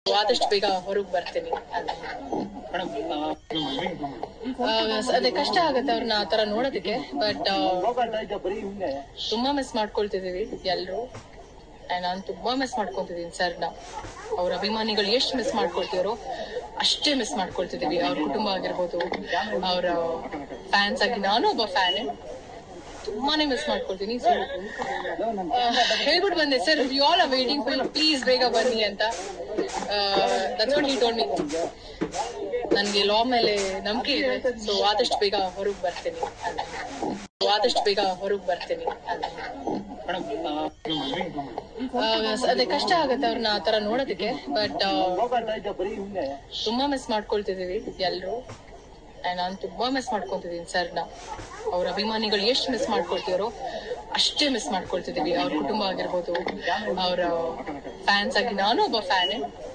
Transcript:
ಆದಷ್ಟು ಬೇಗ ಹೊರಗೆ ಬರ್ತೀನಿ ಅಂತ. ಅದೇ ಕಷ್ಟ ಆಗತ್ತೆ ಅವ್ರನ್ನ ಆ ತರ ನೋಡೋದಕ್ಕೆ, ಬಟ್ ತುಂಬಾ ಮಿಸ್ ಮಾಡ್ಕೊಳ್ತಿದೀವಿ ಎಲ್ರು. ನಾನು ತುಂಬಾ ಮಿಸ್ ಮಾಡ್ಕೊತಿದೀನಿ ಸರ್ನ. ಅವ್ರ ಅಭಿಮಾನಿಗಳು ಎಷ್ಟು ಮಿಸ್ ಮಾಡ್ಕೊಳ್ತಿದ್ರು ಅಷ್ಟೇ ಮಿಸ್ ಮಾಡ್ಕೊಳ್ತಿದೀವಿ. ಅವ್ರ ಕುಟುಂಬ ಆಗಿರ್ಬೋದು, ಅವ್ರ ಫ್ಯಾನ್ಸ್ ಆಗಿ ನಾನು ಒಬ್ಬ ಫ್ಯಾನ್, ತುಂಬಾನೇ ಮಿಸ್ ಮಾಡ್ಕೊಳ್ತೀನಿ. ಸೊ ಹೇಳ್ಬಿಟ್ಟು ಬಂದೆ, sir you all are waiting for you, please ಬೇಗ ಬನ್ನಿ ಅಂತ. That's what he told me. ನನ್ಗೆ ಲಾ ಮೇಲೆ ನಂಬಿಕೆ ಇದೆ, ಸೊ ಆದಷ್ಟು ಬೇಗ ಹೊರಗೆ ಬರ್ತೀನಿ ಅಂತ. ಅದೇ ಕಷ್ಟ ಆಗತ್ತೆ ಅವ್ರನ್ನ ಆ ತರ ನೋಡೋದಕ್ಕೆ, ಬಟ್ ತುಂಬಾ ಮಿಸ್ ಮಾಡ್ಕೊಳ್ತಿದೀವಿ ಎಲ್ರು. ನಾನು ತುಂಬಾ ಮಿಸ್ ಮಾಡ್ಕೊತಿದೀನಿ ಸರ್ನ. ಅವ್ರ ಅಭಿಮಾನಿಗಳು ಎಷ್ಟು ಮಿಸ್ ಮಾಡ್ಕೊಳ್ತಿದ್ರು ಅಷ್ಟೇ ಮಿಸ್ ಮಾಡ್ಕೊಳ್ತಿದೀವಿ. ಅವ್ರ ಕುಟುಂಬ ಆಗಿರ್ಬೋದು, ಅವ್ರ ಫ್ಯಾನ್ಸ್ ಆಗಿ ನಾನು ಒಬ್ಬ ಫ್ಯಾನ್.